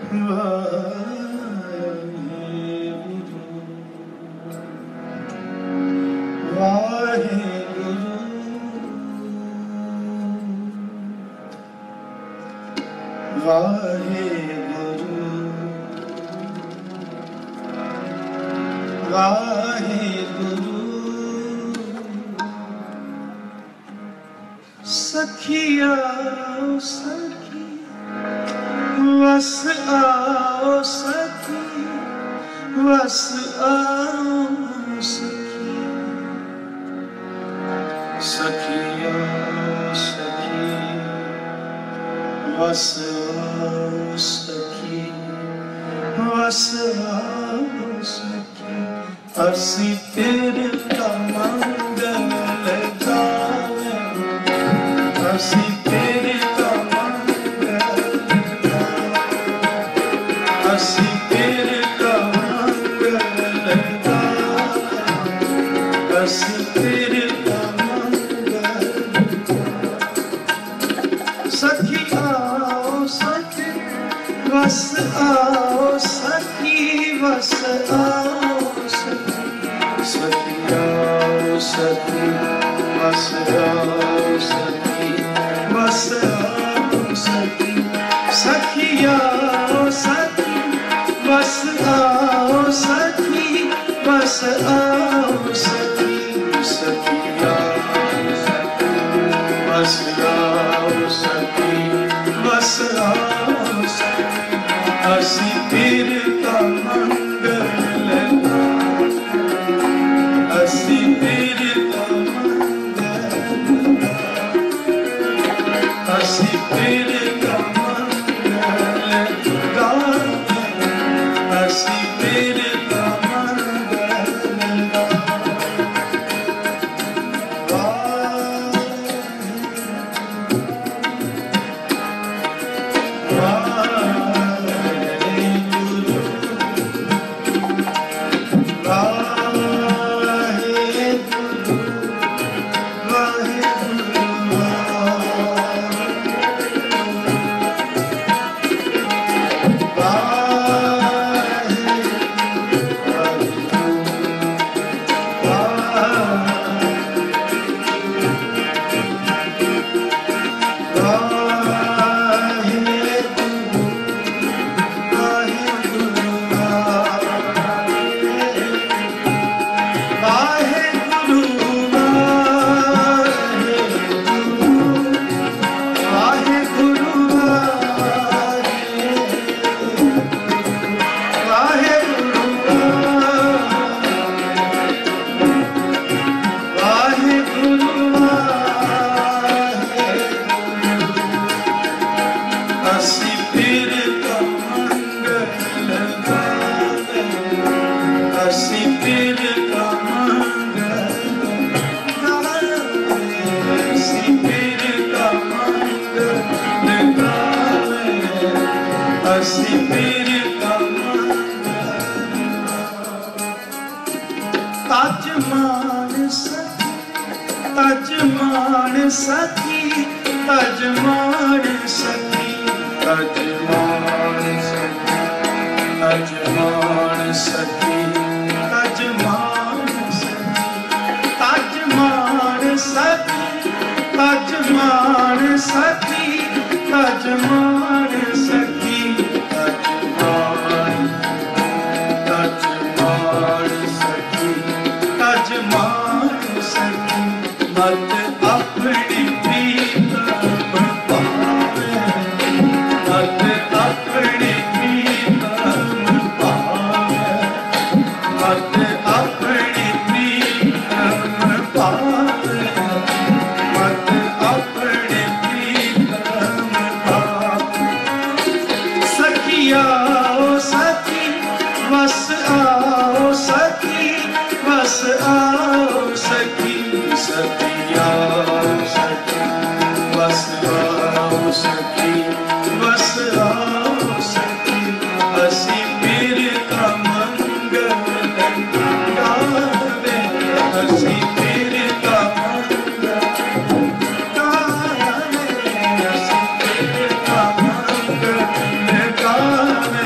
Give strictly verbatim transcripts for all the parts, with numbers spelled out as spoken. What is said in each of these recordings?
सखिया सखी वस आओ सखी वस आओ सखी सखिया सखी वस आओ सखी वस आओ सखी असी तेरे का मंगल गावे असी तेरे का मंगल असी तेरे का मंगल असी तेरे का मंगल सखी आओ सखी वस आओ सखी वस आओ सखी सखी आओ सखी वस आओ सखी वस आओ सखी सखिया सखी वस आओ सखी वस आओ सखी सखिया वस आओ सखी वस आओ सखी असी तेरे का मंगल असी तेरे का मंगल असी तेरे का मंगल गाते असी तेरे का मंगल तजमान सखी तजमान सखी तजमान सखी तजमान सखी तजमान सखी तजमान सखी तजमान सखी तजमान तजमान सखी तजमान सखी मत अपनी प्रीतम पावे मत अपनी प्रीतम पावे मत अपनी प्रीतम पावे मत अपनी प्रीतम पावे सखिया सखी वस आओ सखी वस आओ सखी सखिया सखी वस आओ सखी वस आओ सखी असी तेरे का मंगल गावे असी तेरे का मंगल गावे असी तेरे का मंगल गावे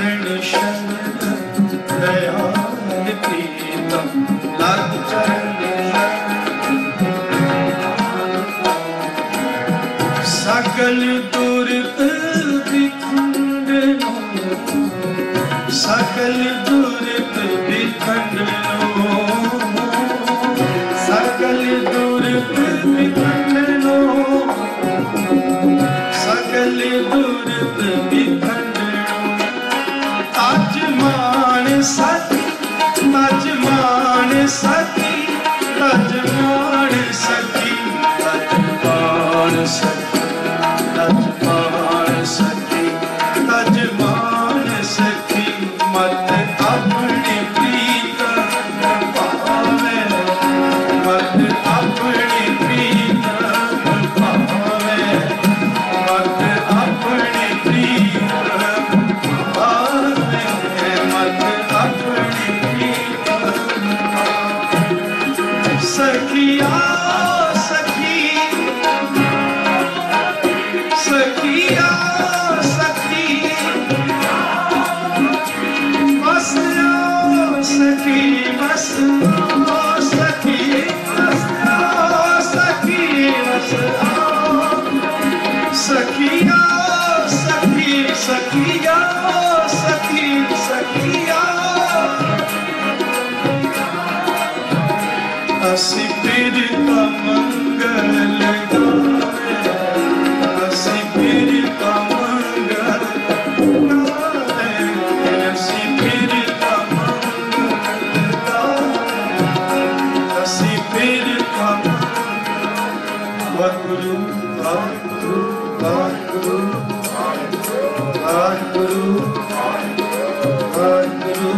चरण शरण दयाल प्रीतम लाल चरण सकल दुर्ग विखंडनो सकल दुर्ग विखंडनो सकल दुर्ग विखंडनो सकल दुर्ग विखंडनो ताज मान सती ताज मान सती ताज मान सती ताज मान सती ताज मान सती ताज मान सती मत अपने प्रीत पावे मत अपने प्रीत पावे मत अपने प्रीत पावे मत अपने प्रीत सखिया सखी सखिया सखी बस आओ सखी बस आओ सखी बस आओ सखी बस आओ सखिया सखी सखिया सखी सखिया असी फिर का मंगल गावे असी फिर का मंगल गावे असी फिर का मंगल गावे असी फिर का वाहिगुरु वाहिगुरु वाहिगुरु वाहिगुरु वाहिगुरु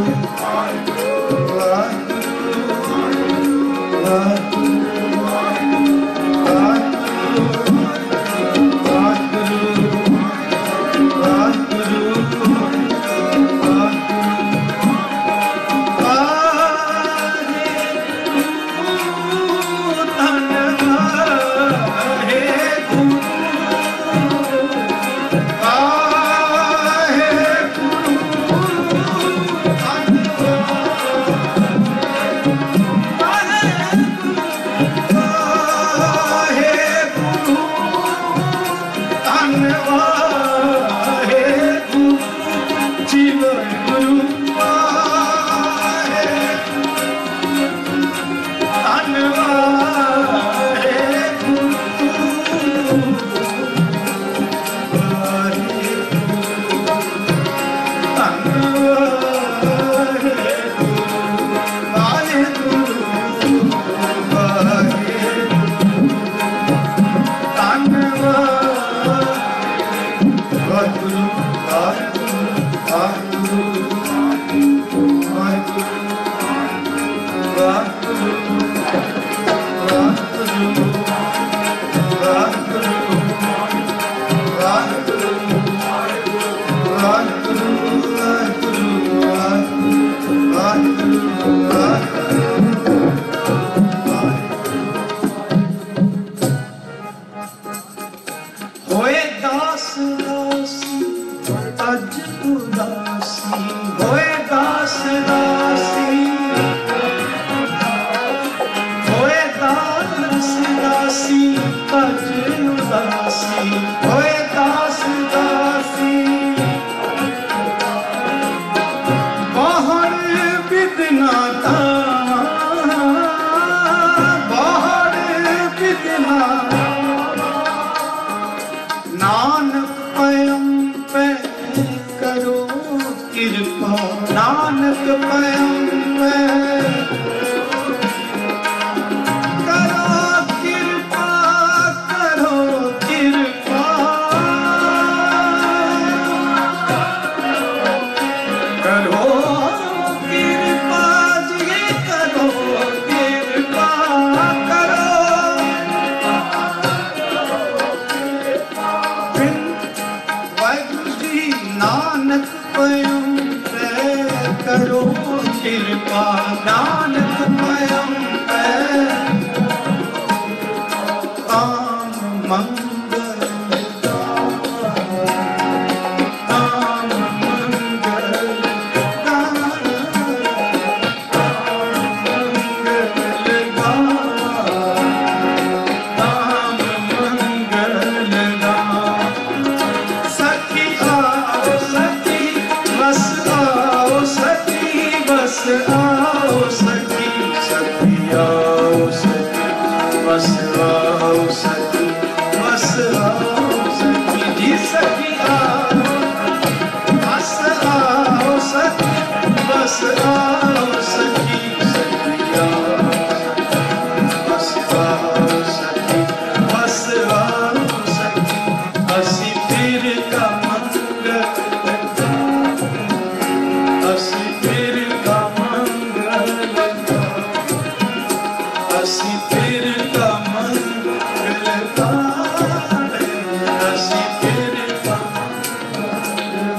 मंगल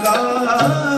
का